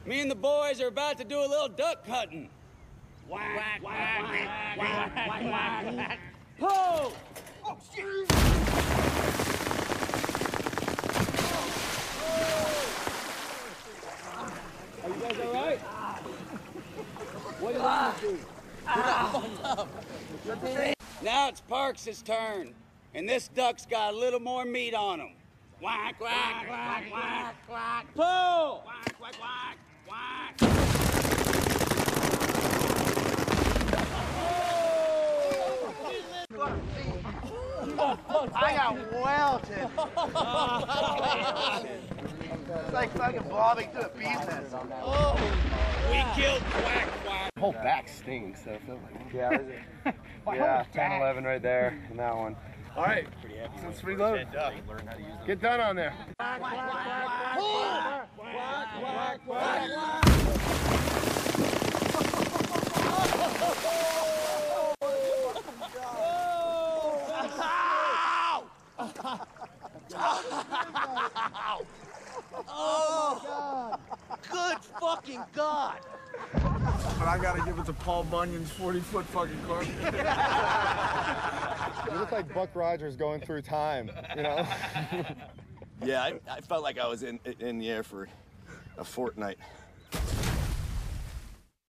Me and the boys are about to do a little duck hunting. Whack, whack, whack, whack, whack, whack, whack. Pull! Oh, shit! Are you guys all right? What do you want to do? Now it's Parks' turn, and this duck's got a little more meat on him. Whack, whack, whack, whack, whack. Pull! Whack, whack, whack, whack. I got welted. It's like fucking bobbing through a bee's nest. Oh, we killed Quack Quack. The whole back stings, so it feels like. Yeah, yeah, 10, 11 right there, and that one. All right, let's reload. Get done on there. Quack, quack, quack, quack, quack, quack, quack, quack. Oh, good fucking God. But I gotta give it to Paul Bunyan's 40-foot fucking carpet. You look like Buck Rogers going through time, you know? Yeah, I felt like I was in the air for a fortnight.